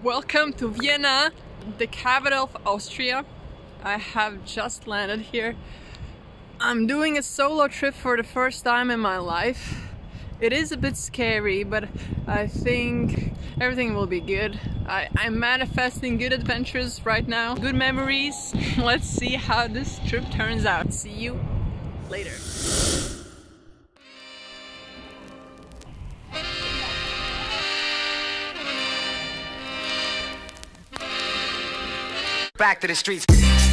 Welcome to Vienna, the capital of Austria. I have just landed here. I'm doing a solo trip for the first time in my life. It is a bit scary, but I think everything will be good. I'm manifesting good adventures right now, good memories. Let's see how this trip turns out. See you later. Back to the streets.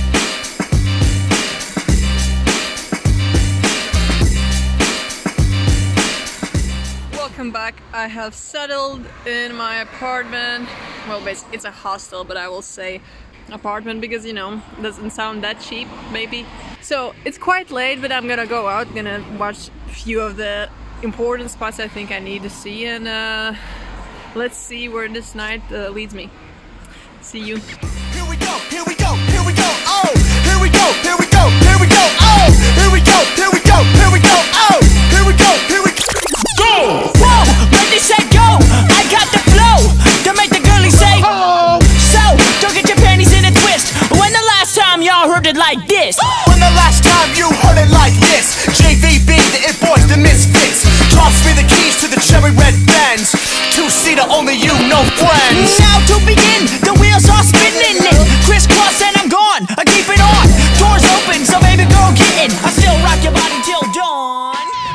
Welcome back. I have settled in my apartment. Well, basically it's a hostel, but I will say apartment because, you know, it doesn't sound that cheap, maybe. So it's quite late, but I'm gonna go out, gonna watch a few of the important spots I think I need to see, and let's see where this night leads me. See you. Here we go, here we go, here we go, oh! Here we go, here we go, here we go, oh! Here we go, here we go, here we go, oh! Here we go, here we go! Whoa, ready, set, go! I got the flow to make the girlie say, oh! So, don't get your panties in a twist. When the last time y'all heard it like this? When the last time you heard it like this? JVB, the It Boys, the Misfits. Toss me the keys to the cherry red Benz. Two-seater, only you, no friends. Now to begin, the wheels are spinning in. Crisscross and I'm gone, I keep it on. Doors open, so baby girl get in. I still rock your body till dawn.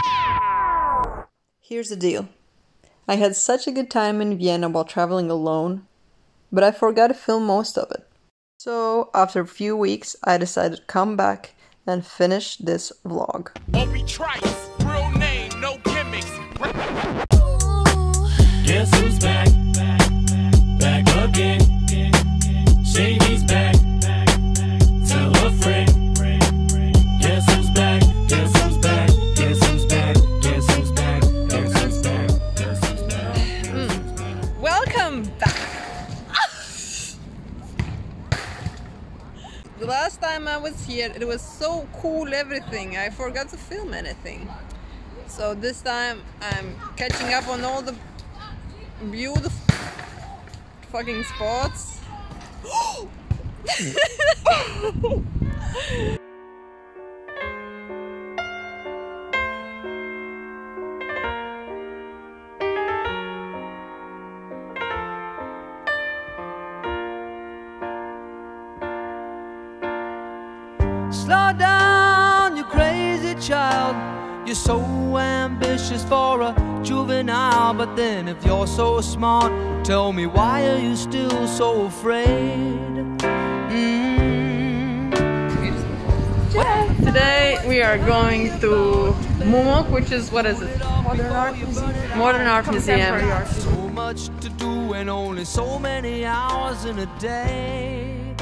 Here's the deal. I had such a good time in Vienna while traveling alone, but I forgot to film most of it. So after a few weeks, I decided to come back and finish this vlog. Obi Trice, real name, no gimmicks. Guess who's back? Back again. Shady's back. Tell a friend. Guess who's back? Guess who's back? Guess who's back? Guess who's back? Guess who's back? Guess who's back? Welcome back! The last time I was here, it was so cool everything. I forgot to film anything. So this time I'm catching up on all the beautiful fucking spots. Slow down, you crazy child. You're so ambitious for a juvenile, but then if you're so smart, tell me, why are you still so afraid? Today we are going to Mumok, which is, what is it? Modern Art Museum. Modern Art Museum. So much to do and only so many hours in a day.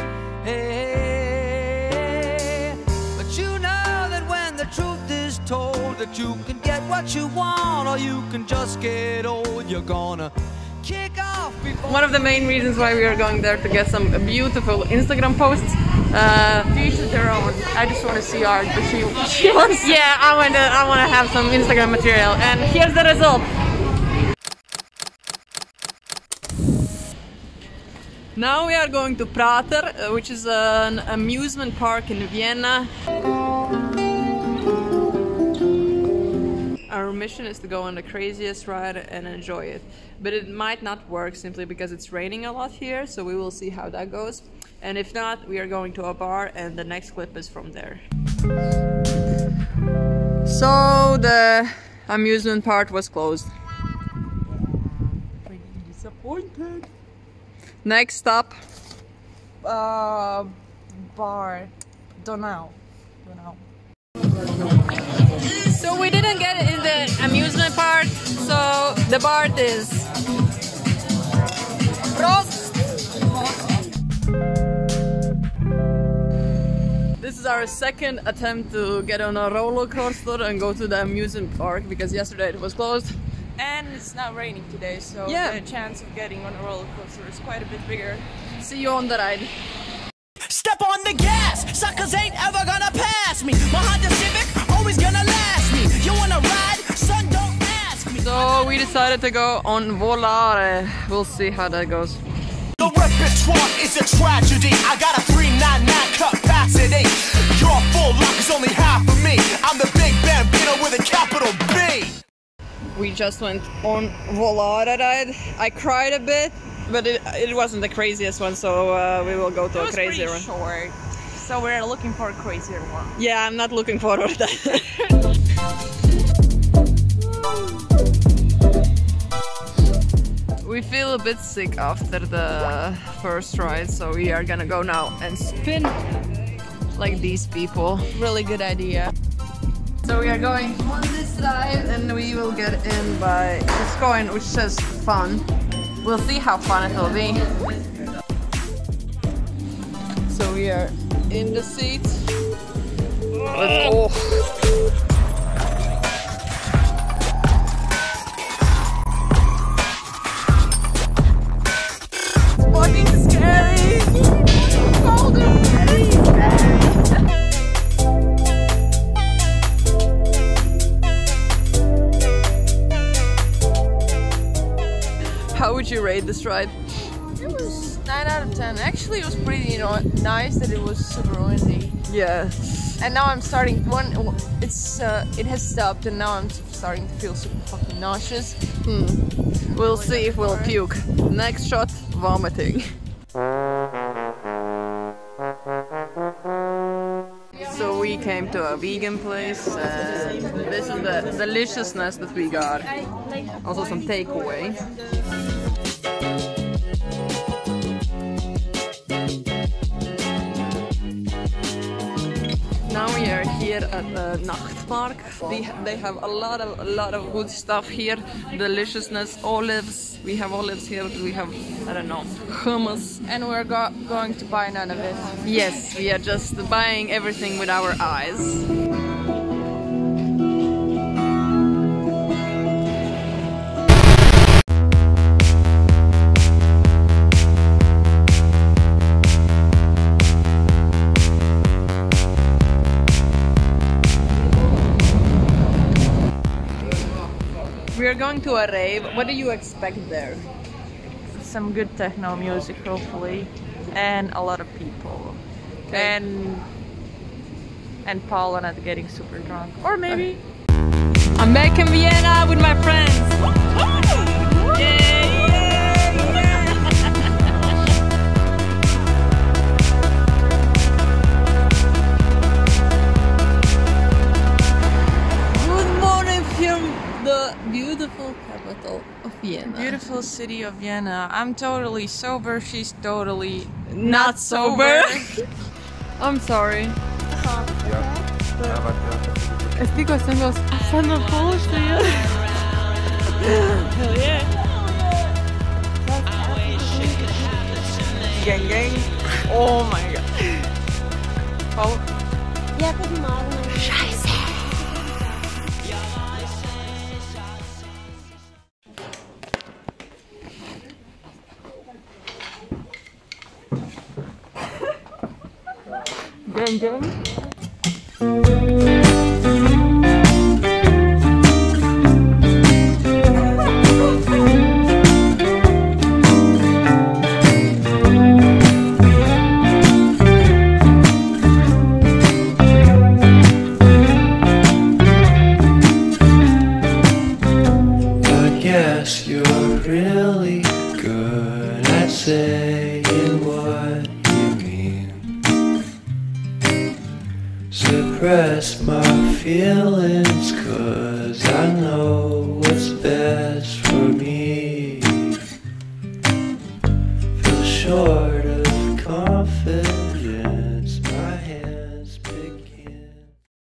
Hey, but you know that when the truth is told, that you can get what you want or you can just get old, you're gonna kick off before. One of the main reasons why we are going there to get some beautiful Instagram posts. To each their own. I just want to see art, but she wants. Yeah, I want to have some Instagram material, and here's the result. Now we are going to Prater, which is an amusement park in Vienna. Our mission is to go on the craziest ride and enjoy it, but it might not work simply because it's raining a lot here, so we will see how that goes. And if not, we are going to a bar, and the next clip is from there. So the amusement part was closed. Pretty disappointed. Next stop. Bar. Don't know. So we didn't get in the amusement part, so the bar is Prost! This is our second attempt to get on a roller coaster and go to the amusement park, because yesterday it was closed. And it's not raining today, so yeah, the chance of getting on a roller coaster is quite a bit bigger. See you on the ride. Step on the gas, suckers ain't ever gonna pass me. My Honda Civic always gonna last me. You wanna ride? Son, don't ask me. So we decided to go on Volare. We'll see how that goes. The repertoire is a tragedy. I got a 399 capacity. Your full lock is only half of me. I'm the big bambino with a capital B. We just went on Volare ride. I cried a bit, but it wasn't the craziest one, so we will go to a crazier one. Short, so we're looking for a crazier one. Yeah, I'm not looking forward to that. We feel a bit sick after the first ride, so we are gonna go now and spin like these people. Really good idea. So we are going on this ride and we will get in by this coin which says fun. We'll see how fun it will be. So we are in the seat. Let's go. Fucking scary! Cold and scary! How would you rate this ride? It was 9 out of 10. Actually, it was pretty, you know, nice that it was super windy. Yeah. And now I'm starting it has stopped, and now I'm starting to feel super fucking nauseous. We'll see if we'll puke. Next shot, vomiting. So we came to a vegan place and this is the deliciousness that we got. Also some takeaway. Now we are here at the Nachtpark. They have a lot of good stuff here. Deliciousness, olives. We have olives here. We have, I don't know, hummus. And we're going to buy none of it. Yes, we are just buying everything with our eyes. We are going to a rave. What do you expect there? Some good techno music, hopefully, and a lot of people. Okay. And Paula not getting super drunk, or maybe. I'm back in Vienna with my friends. Good morning from the beautiful capital of Vienna. Beautiful city of Vienna. I'm totally sober. She's totally Not sober. I'm sorry. Es tylko jestem rozpisana w Polsce. Hell yeah. Gang gang. Oh my god. Oh. Ja, guten Morgen. Scheiße. Gang gang. I guess you're really good at saying what you mean. Suppress my feelings, 'cause I know what's best for me. Feel sure